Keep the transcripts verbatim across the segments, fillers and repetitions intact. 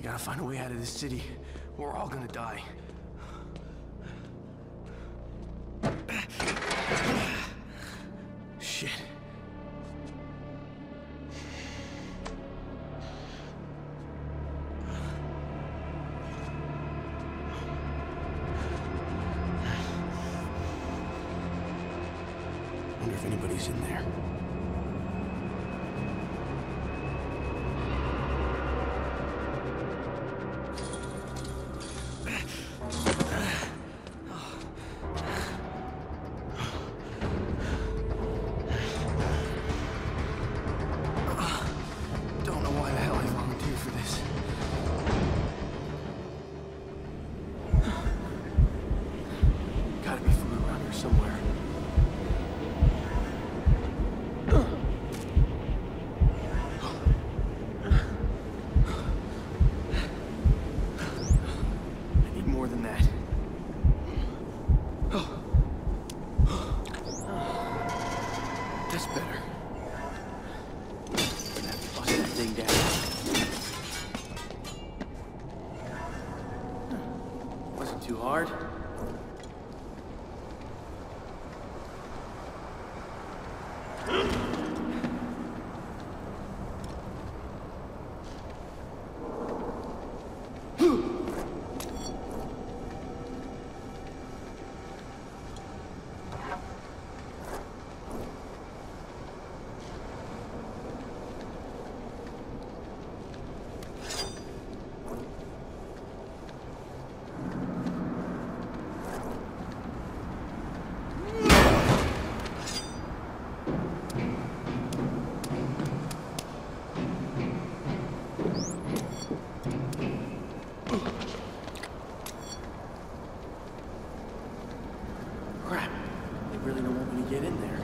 Gotta find a way out of this city. We're all gonna die. Shit. Wonder if anybody's in there. Too hard? Get in there.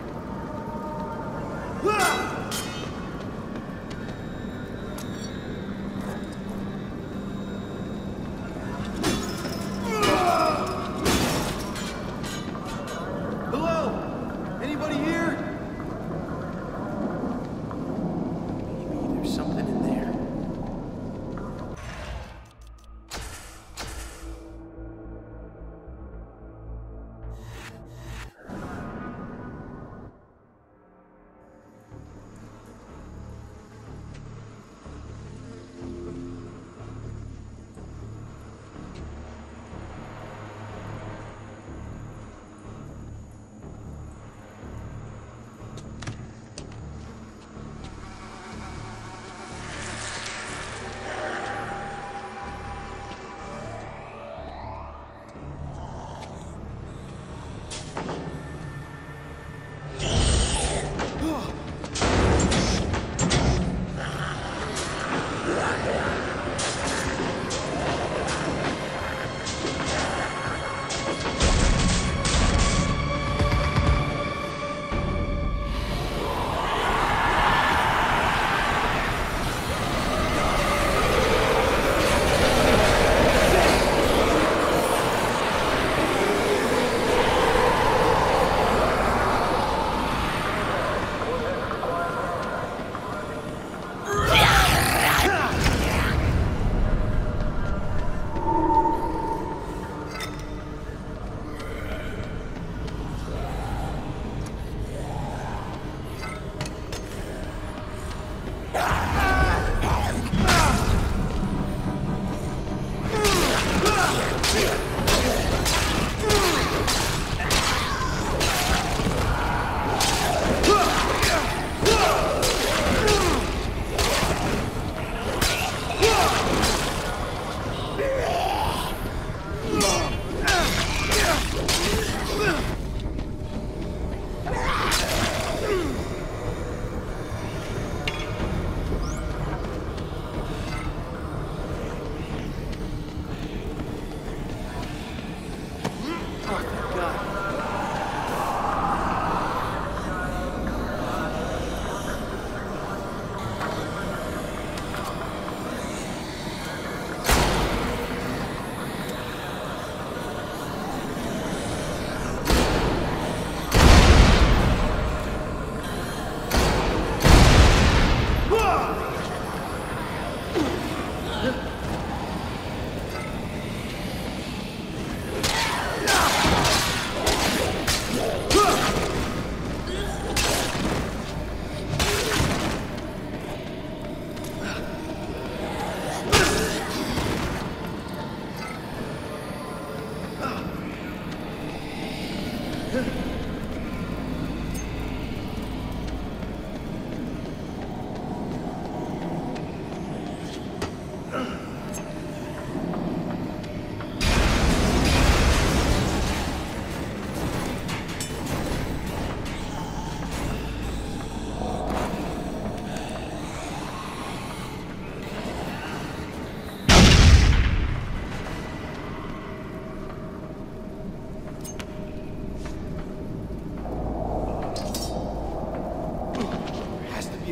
Hello? Anybody here? Maybe there's something in there.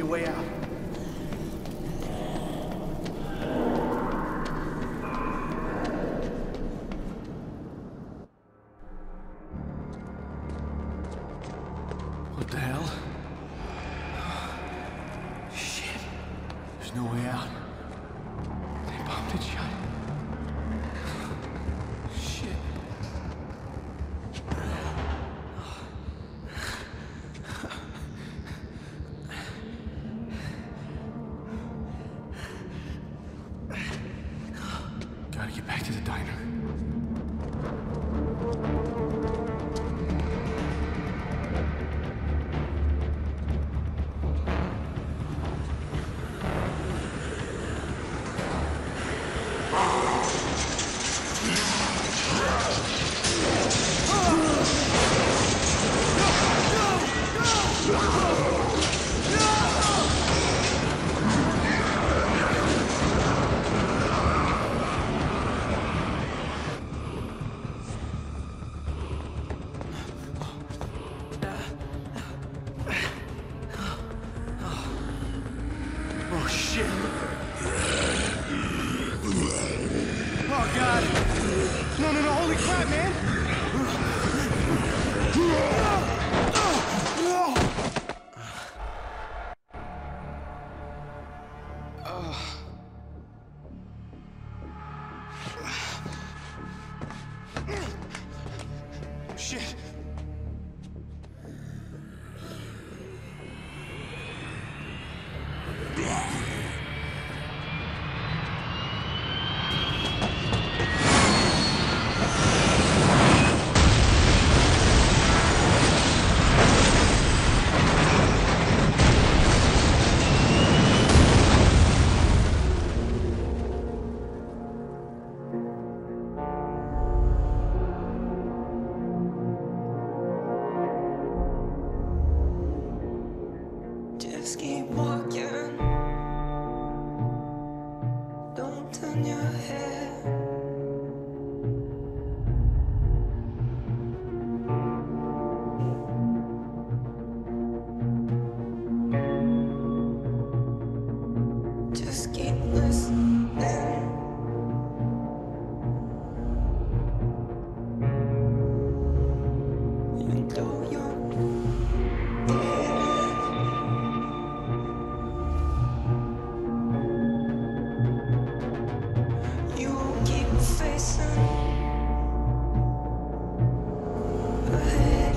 a way out. What the hell? Shit. There's no way out. They bombed it shut. Shit. Gotta get back to the diner. Oh, shit. Oh, God. No, no, no, holy crap, man. Shit. Just keep walking. Don't turn your head. Just keep listening. You know you're facing ahead.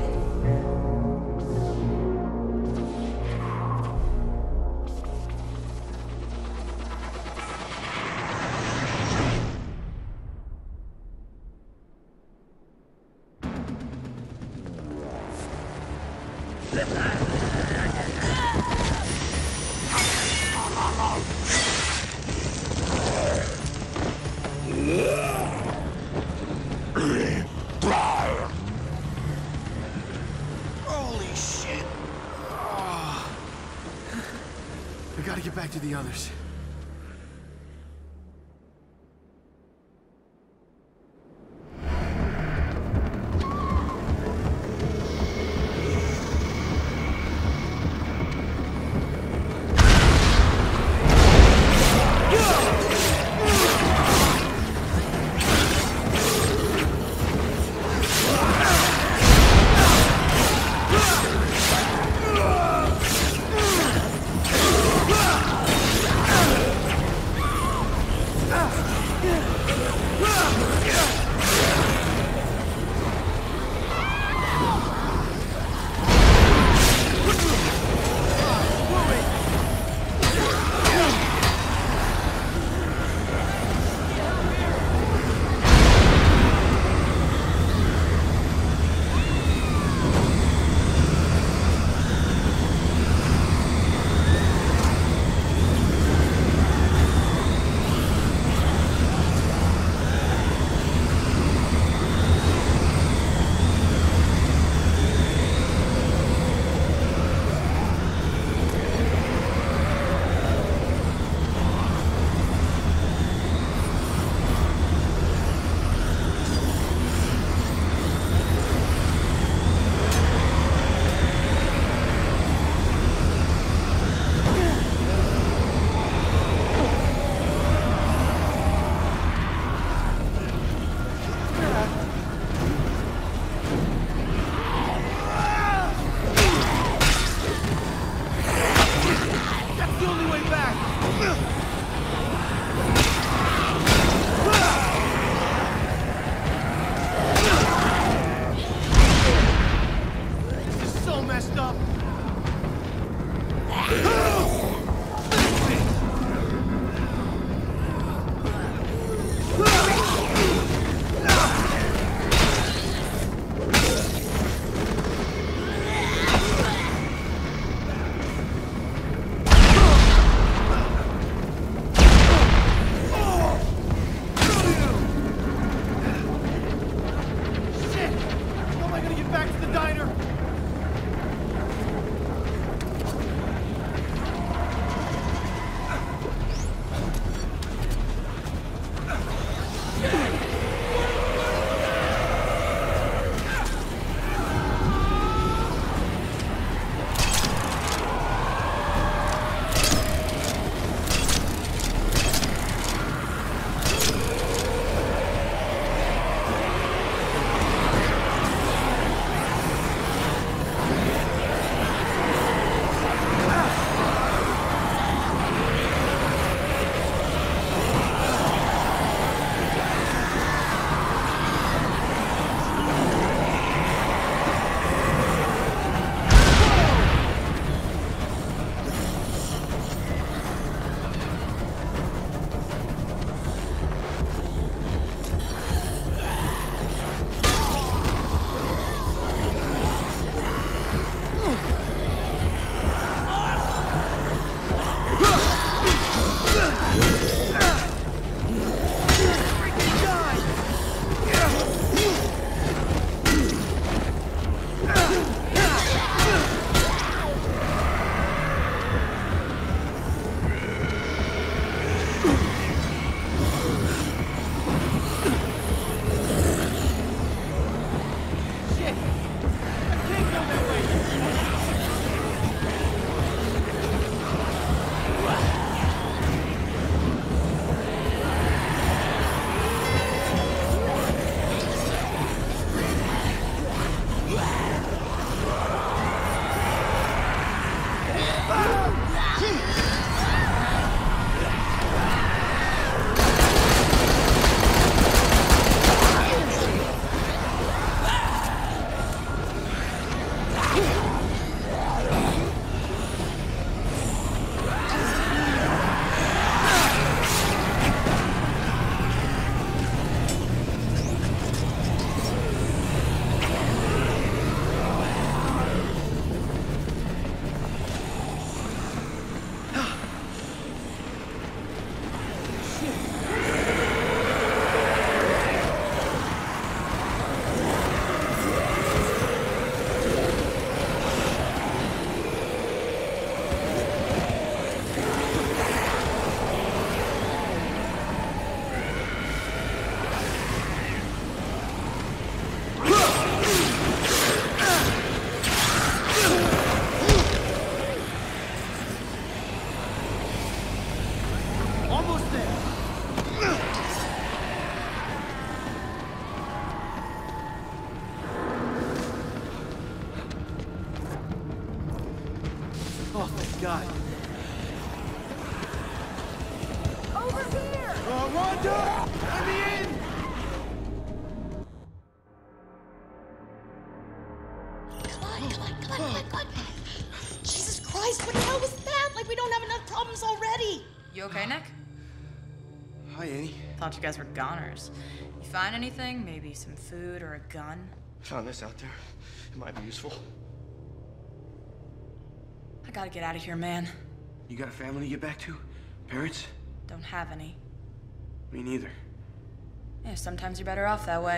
Holy shit. Oh. I gotta get back to the others. Ah! Oh, thank God. Over here! Uh, Rhonda! Let me in! Come on, come on, come on, come on, come on. Jesus Christ, what the hell was that? Like, we don't have enough problems already. You okay, Nick? Hi, Annie. Thought you guys were goners. You find anything? Maybe some food or a gun? Found this out there. It might be useful. I gotta get out of here, man. You got a family to get back to? Parents? Don't have any. Me neither. Yeah, sometimes you're better off that way.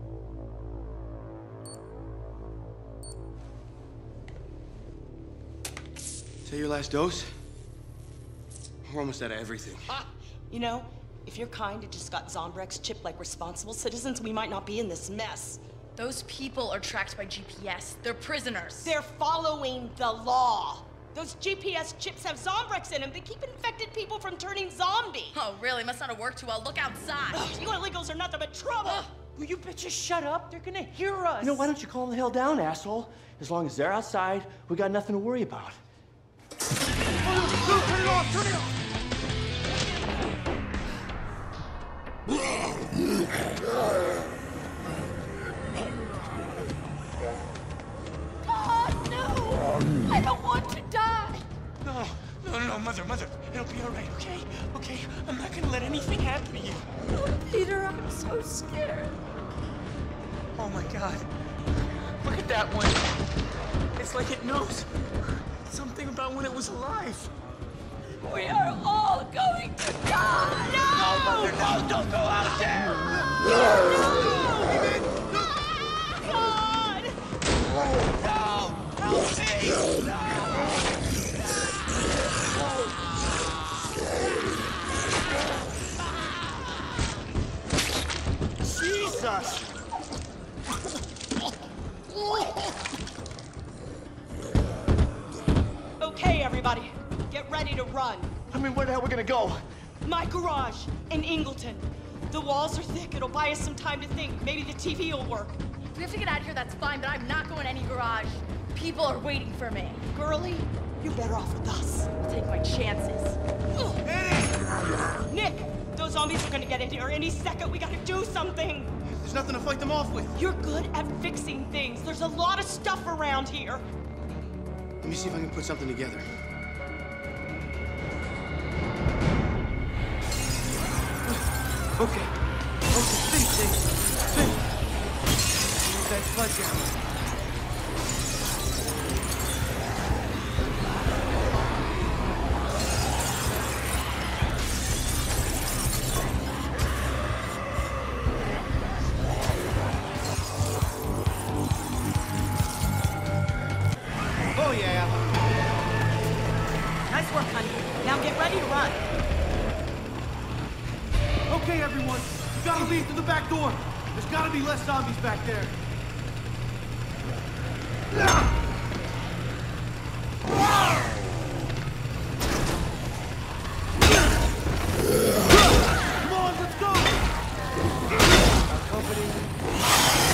Is that your last dose? We're almost out of everything. Ah, you know, if you're kind and just got Zombrex chipped like responsible citizens, we might not be in this mess. Those people are tracked by G P S. They're prisoners. They're following the law. Those G P S chips have Zombrex in them. They keep infected people from turning zombie. Oh, really? Must not have worked too well. Look outside. Ugh, you illegals are nothing but trouble. Ugh. Will you bitches shut up? They're gonna hear us. You know, why don't you calm the hell down, asshole? As long as they're outside, we got nothing to worry about. Oh, no, turn it off! Turn it off! God, no! I don't want to die. No, no, no, no, Mother, Mother. It'll be all right, okay? Okay? I'm not gonna let anything happen to you. Oh, Peter, I'm so scared. Oh my God. Look at that one. It's like it knows something about when it was alive. We are all going to die. No, Mother, no, don't go out there! God! No! Help me! No! Jesus! Okay, everybody, get ready to run. I mean, where the hell are we gonna go? My garage in Ingleton. The walls are thick. It'll buy us some time to think. Maybe the T V will work. If we have to get out of here, that's fine, but I'm not going any garage. People are waiting for me. Girlie, you're better off with us. Take my chances. Nick, those zombies are gonna get in here any second. We gotta do something. There's nothing to fight them off with. You're good at fixing things. There's a lot of stuff around here. Let me see if I can put something together. Okay. Okay, think, think, think. Use that sledgehammer. Oh, yeah. Nice work, honey. Now get ready to run. Okay, everyone. You gotta leave through the back door. There's gotta be less zombies back there. Come on, let's go! Our company.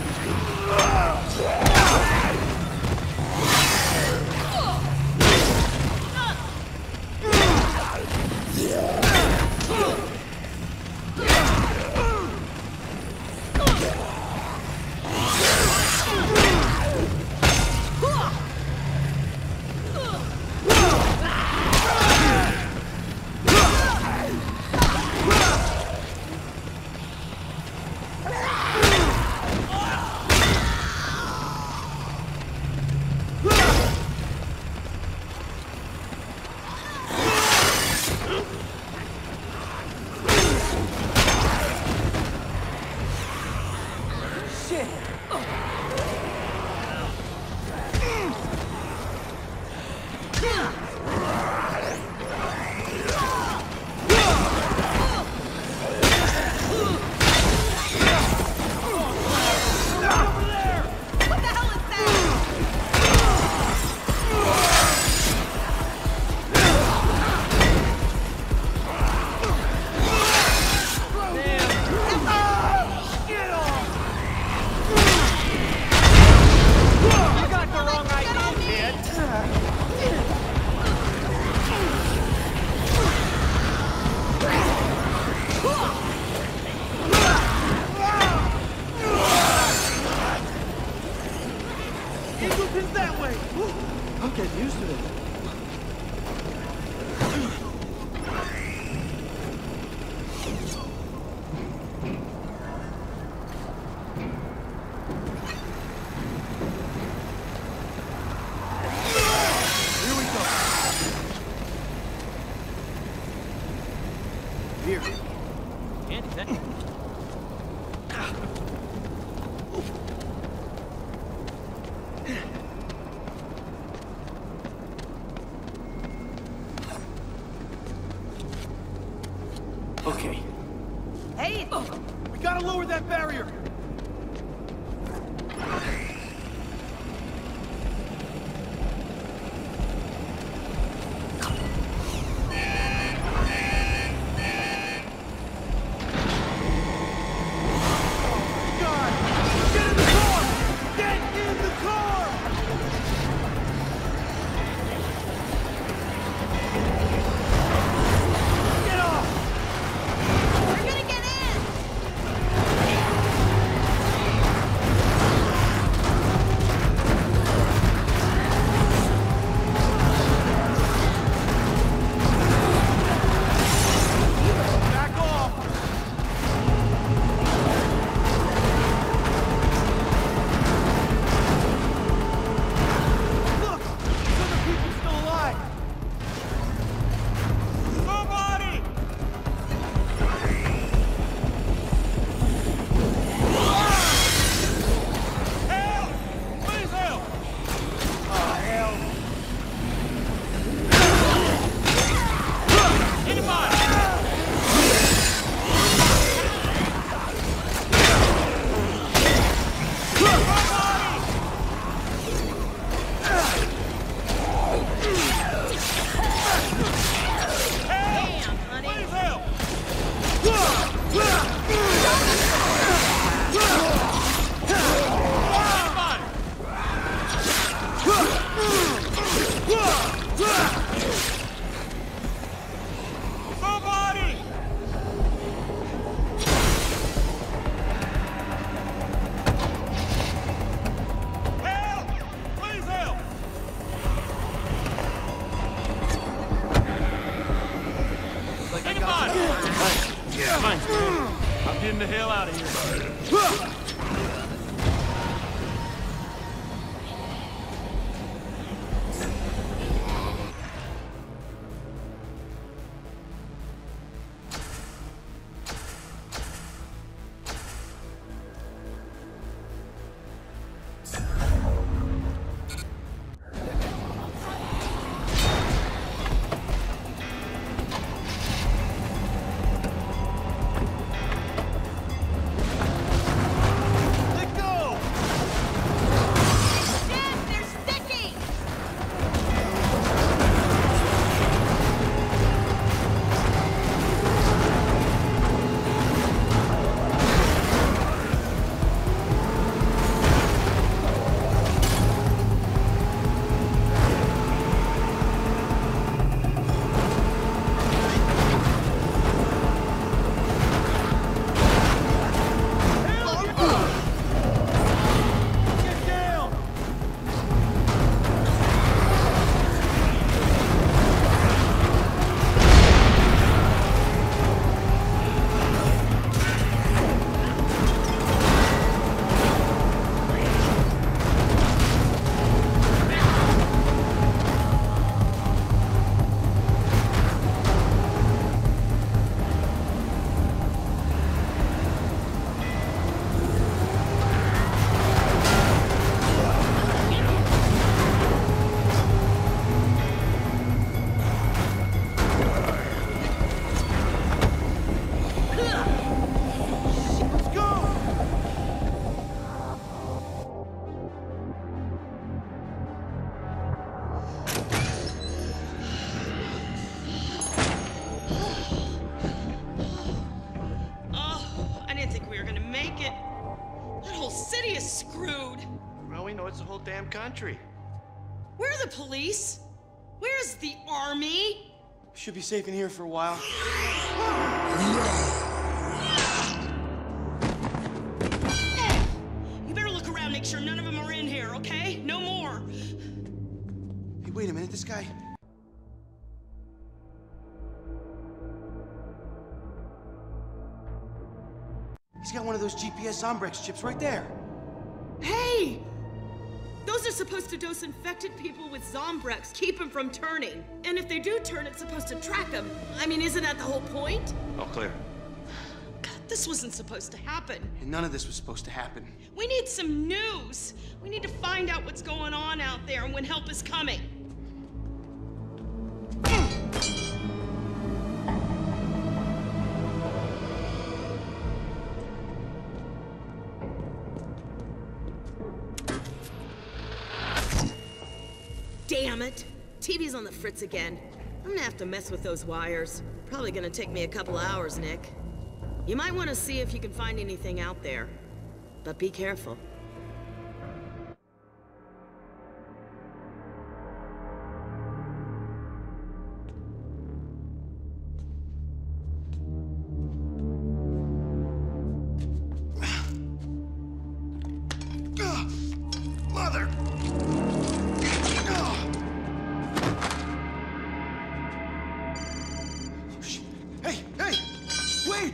Ingleton's that way! I'm getting used to it. Here we go. Here. Can't exactly. Okay. Hey, We gotta lower that barrier! God! Get in the car! Get in the car! Get off! We're gonna get in! signs, man. I'm getting the hell out of here. It's the whole damn country. Where are the police? Where's the army? Should be safe in here for a while. You better look around, make sure none of them are in here, okay? No more. Hey, wait a minute, this guy... He's got one of those G P S Zombrex chips right there. Hey! Those are supposed to dose infected people with Zombrex, keep them from turning. And if they do turn, it's supposed to track them. I mean, isn't that the whole point? All clear. God, this wasn't supposed to happen. And none of this was supposed to happen. We need some news. We need to find out what's going on out there and when help is coming. Damn it! T V's on the fritz again. I'm gonna have to mess with those wires. Probably gonna take me a couple hours, Nick. You might want to see if you can find anything out there. But be careful. Mother! Hey, hey! Wait!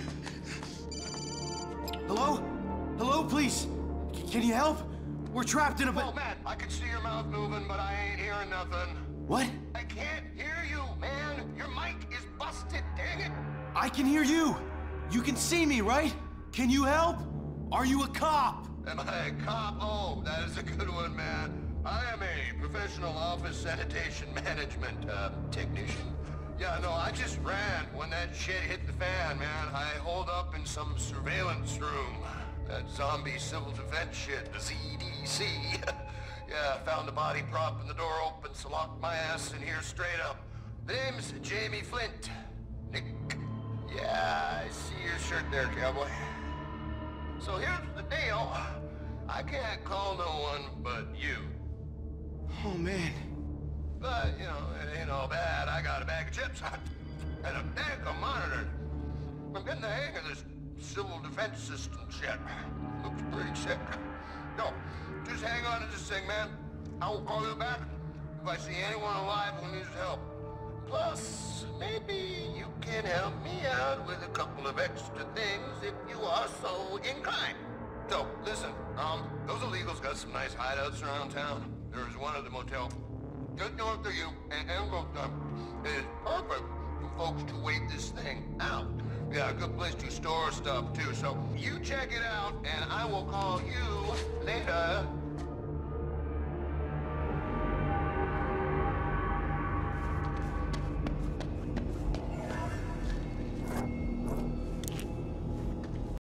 Hello? Hello, please? C- can you help? We're trapped in a... Oh, Matt, I can see your mouth moving, but I ain't hearing nothing. What? I can't hear you, man. Your mic is busted, dang it. I can hear you. You can see me, right? Can you help? Are you a cop? Am I a cop? Oh, that is a good one, man. I am a professional office sanitation management uh, technician. Yeah, no, I just ran when that shit hit the fan, man. I holed up in some surveillance room. That zombie civil defense shit, the Z D C. Yeah, found the body prop and the door open, so locked my ass in here straight up. The name's Jamie Flint. Nick. Yeah, I see your shirt there, cowboy. So here's the deal. I can't call no one but you. Oh, man. But, you know, it ain't all bad. I got a bag of chips and a bank of monitors. I'm getting the hang of this civil defense system shit. Looks pretty sick. No, just hang on to this thing, man. I will call you back if I see anyone alive who needs help. plus, maybe you can help me out with a couple of extra things if you are so inclined. So, listen, um, those illegals got some nice hideouts around town. There's one at the motel just north of you, and Angleton is perfect for folks to wait this thing out. Yeah, a good place to store stuff, too. So, you check it out, and I will call you later.